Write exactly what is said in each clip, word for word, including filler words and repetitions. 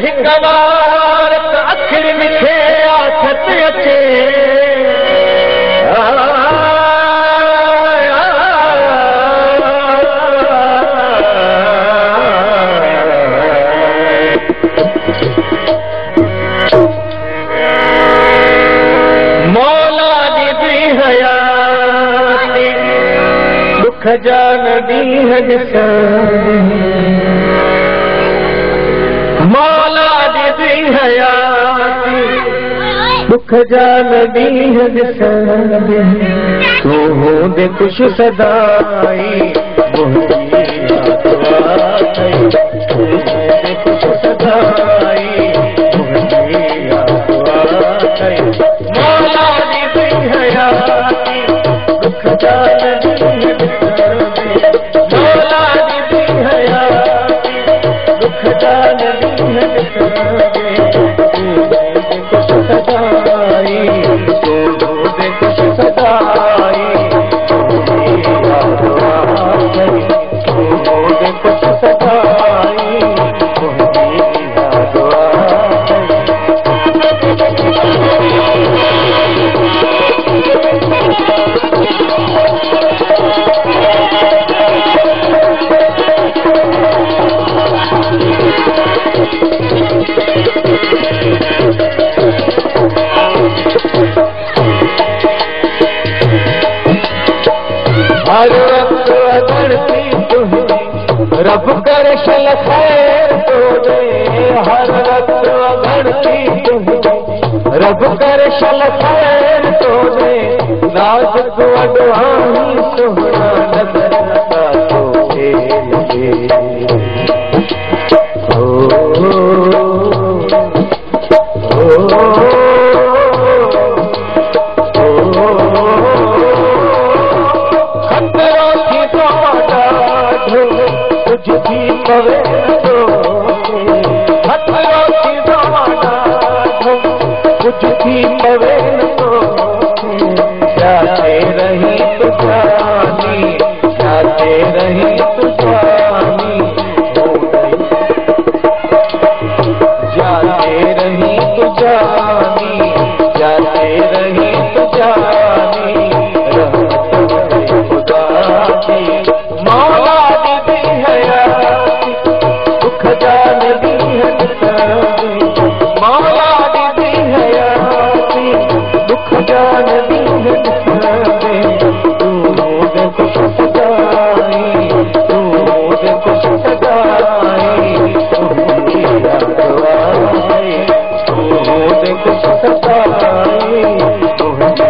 हिकवार अखिर मिठे आखत अचे मौला दी हयाती दुख जान दी हजसा मौला दी हयाती दुख जान दी हजसा तू हो दे खुश सदाई खुश सदाई मौला दी हयाती दुख जान दी मौला दी हयाती दुख जान दी खुश सदाई तू दे खुश सदाई तू दे खुश सदाई हर वक्त अगड़ती तुझे रब कर शल खैर तो दे हर वक्त अगड़ती तुझे रब कर शल खैर तो दे नाजुक अडवानी सोहना नजर लगा तो लगे पवे तो हथरों की जमाना कुछ भी पवे तो जाते रही तो जानी जाते रही तो जानी जाते रही तो जानी जाते रही तो जानी खुदा की मौला दी हयाती दुख जान दी मौला दी हयाती दुख जान दी तू दे खुश सदाई तू दे खुश सदाई तू दे खुश सदाई तू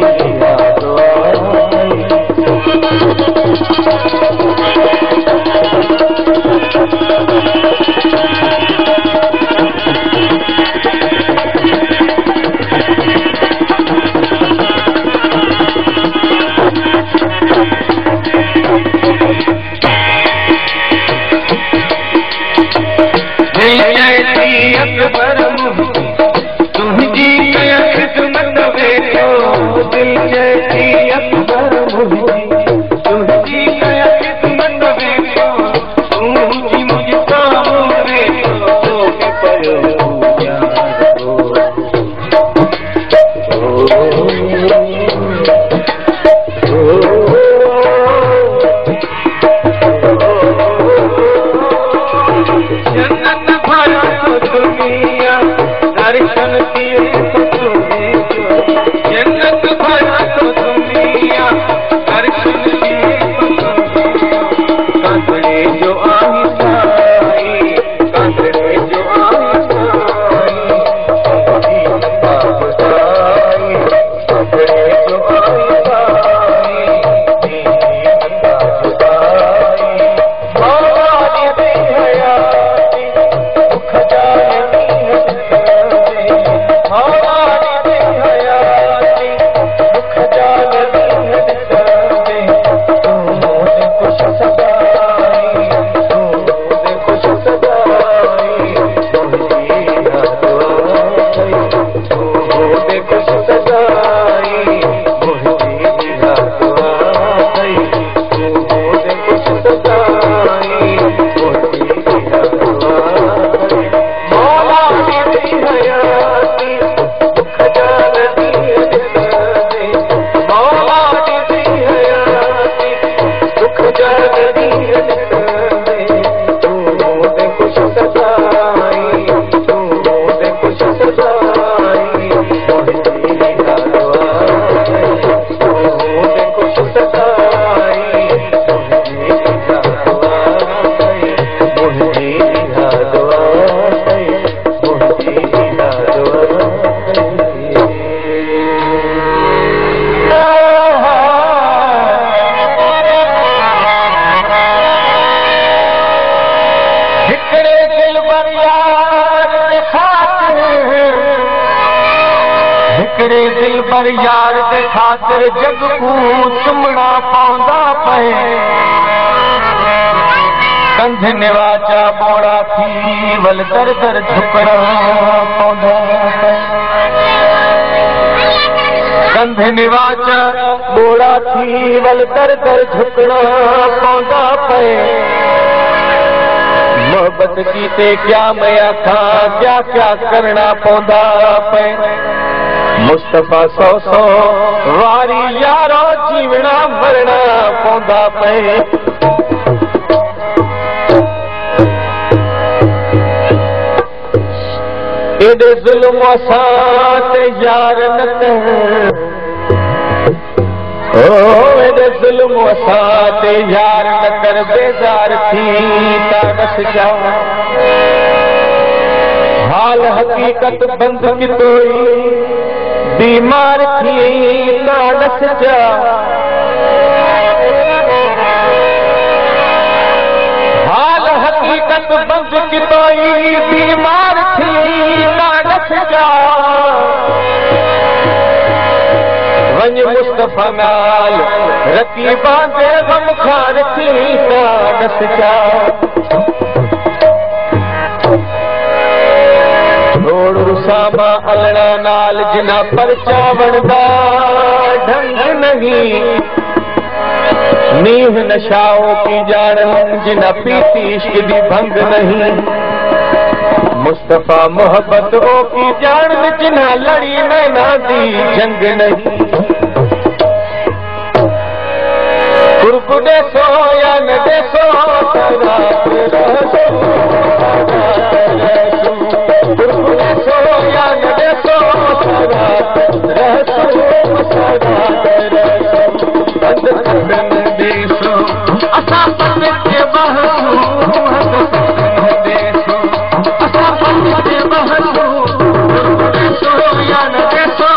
अकबर तुझी खिदमत वेठो दिल जैसी अकबर तुझी खिदमत वेठो तुझी मुझ काम वेठो तो पर जन्नत भरा दुनिया दर्शन किए तो जन्नत भरा तो दुनिया हिकड़े दिल पर यार दे खातिर जग को चुमना पौंदा पए कंध निवाचा बोड़ा थी वल दर दर झुकना पौंदा पए कंध निवाचा बोड़ा थी वल दर दर झुकना पौंदा पए मोहब्बत की ते क्या मैं आखा क्या क्या करना पौंदा पे मुस्तफा सौ सौ वारी यारो जीवना मरना पौंदा पे एडे जुल्म असां ते यार न कर ओ एडे जुल्म असां ते यार न कर बेजार थी ता बस जा हाल हकीकत बंद कितोई बीमार थी ता बस जा हाल हकीकत बंद कितोई बीमार थी ता बस जा वंज मुस्तफा नाल रकीबा दे गम खार थी ता दस जा छोड़ रुसामा अलड़ा नाल जिना परचा वणदा ढंग नहीं नीह नशाओ की जान जिना पीती इश्क दी भंग नहीं मुस्तफा मोहब्बत ओ की जान जिना लड़ी नैना दी जंग नहीं कुर्ब देसो या न देसो कुर्ब देसो या न देसो देसो असा पन के बहू देसो असा पन के बहू कुर्ब देसो या न देसो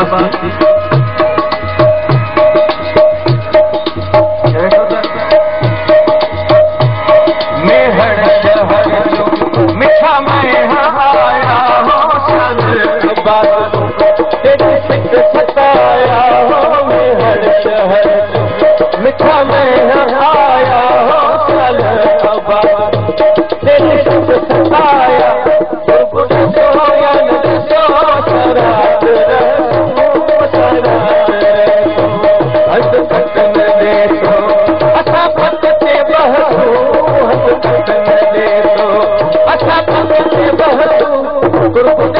अब्बासी मेहर शहर मिठा मैं आया हो सल अब्बास तेरी सिक सताया हो मेहर शहर मिठा मैं आया हो सल अब्बास तेरी सिक सताया गुरु